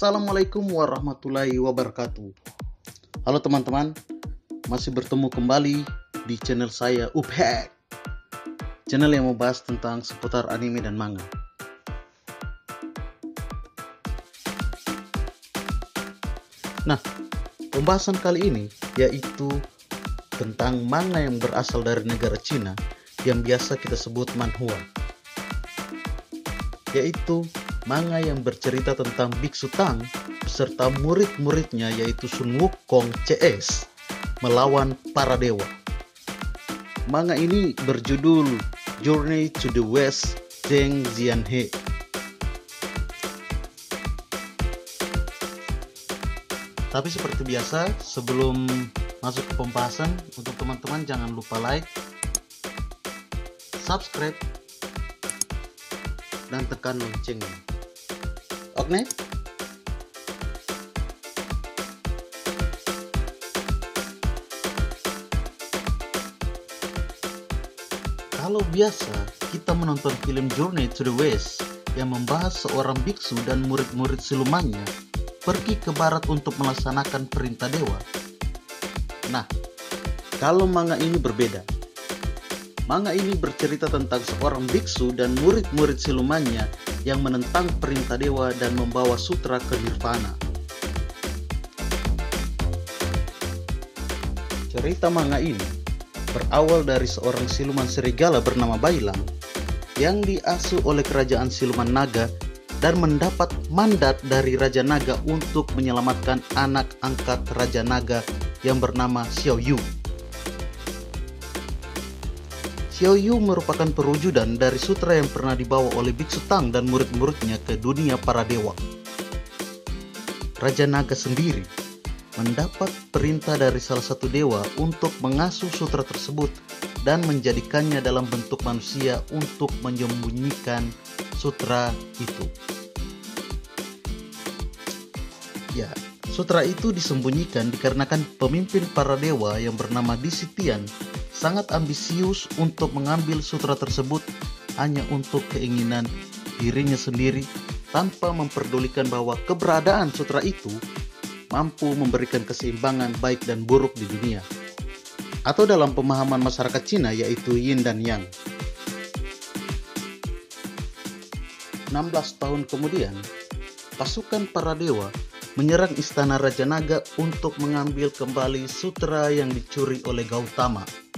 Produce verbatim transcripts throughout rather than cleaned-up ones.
Assalamualaikum warahmatullahi wabarakatuh. Halo teman-teman, masih bertemu kembali di channel saya Uphack, channel yang membahas tentang seputar anime dan manga. Nah, pembahasan kali ini yaitu tentang manga yang berasal dari negara Cina yang biasa kita sebut manhwa, yaitu manga yang bercerita tentang Biksu Tang beserta murid-muridnya yaitu Sun Wukong C S melawan para dewa. Manga ini berjudul Journey to the West Zheng Jianhe. Tapi seperti biasa, sebelum masuk ke pembahasan, untuk teman-teman jangan lupa like, subscribe, dan tekan loncengnya. Oke? Kalau biasa kita menonton film Journey to the West yang membahas seorang biksu dan murid-murid silumannya pergi ke barat untuk melaksanakan perintah dewa. Nah, kalau manga ini berbeda. Manga ini bercerita tentang seorang biksu dan murid-murid silumannya yang menentang perintah dewa dan membawa sutra ke nirvana. Cerita manga ini berawal dari seorang siluman serigala bernama Bailang yang diasuh oleh kerajaan siluman naga dan mendapat mandat dari Raja Naga untuk menyelamatkan anak angkat Raja Naga yang bernama Xiao Yu. Xiao Yu merupakan perwujudan dari sutra yang pernah dibawa oleh Biksu Tang dan murid-muridnya ke dunia para dewa. Raja Naga sendiri mendapat perintah dari salah satu dewa untuk mengasuh sutra tersebut dan menjadikannya dalam bentuk manusia untuk menyembunyikan sutra itu. Ya, sutra itu disembunyikan dikarenakan pemimpin para dewa yang bernama Disitian sangat ambisius untuk mengambil sutra tersebut hanya untuk keinginan dirinya sendiri tanpa memperdulikan bahwa keberadaan sutra itu mampu memberikan keseimbangan baik dan buruk di dunia, atau dalam pemahaman masyarakat Cina yaitu yin dan yang. enam belas tahun kemudian, pasukan para dewa menyerang istana Raja Naga untuk mengambil kembali sutra yang dicuri oleh Gautama,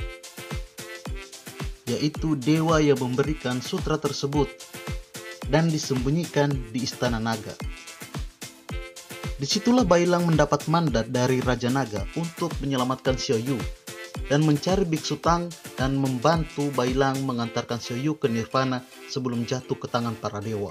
yaitu dewa yang memberikan sutra tersebut dan disembunyikan di istana naga. Disitulah Bailang mendapat mandat dari Raja Naga untuk menyelamatkan Xiao Yu dan mencari Biksu Tang dan membantu Bailang mengantarkan Xiao Yu ke nirvana sebelum jatuh ke tangan para dewa.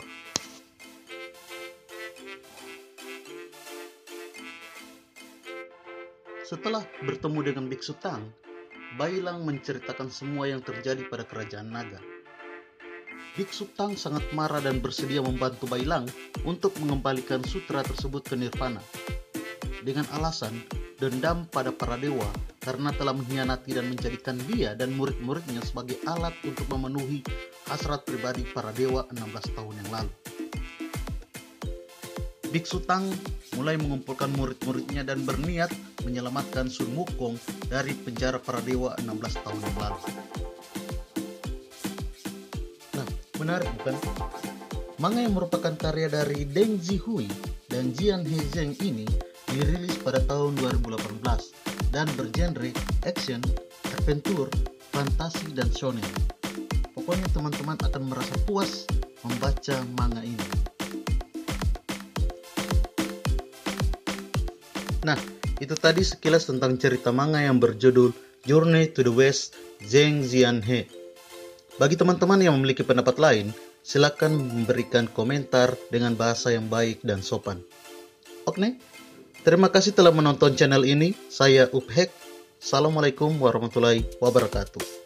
Setelah bertemu dengan Biksu Tang, Bailang menceritakan semua yang terjadi pada kerajaan naga. Biksu Tang sangat marah dan bersedia membantu Bailang untuk mengembalikan sutra tersebut ke nirvana dengan alasan dendam pada para dewa karena telah mengkhianati dan menjadikan dia dan murid-muridnya sebagai alat untuk memenuhi hasrat pribadi para dewa enam belas tahun yang lalu. Biksu Tang mulai mengumpulkan murid-muridnya dan berniat menyelamatkan Sun Wukong dari penjara para dewa enam belas tahun yang lalu. Nah, menarik bukan? Manga yang merupakan karya dari Deng Zihui dan Jianhe Zheng ini dirilis pada tahun dua ribu delapan belas dan bergenre action, adventure, fantasi, dan shonen. Pokoknya teman-teman akan merasa puas membaca manga ini. Nah, itu tadi sekilas tentang cerita manga yang berjudul Journey to the West Zheng Jianhe. Bagi teman-teman yang memiliki pendapat lain, silakan memberikan komentar dengan bahasa yang baik dan sopan. Oke, terima kasih telah menonton channel ini. Saya Uphack. Assalamualaikum warahmatullahi wabarakatuh.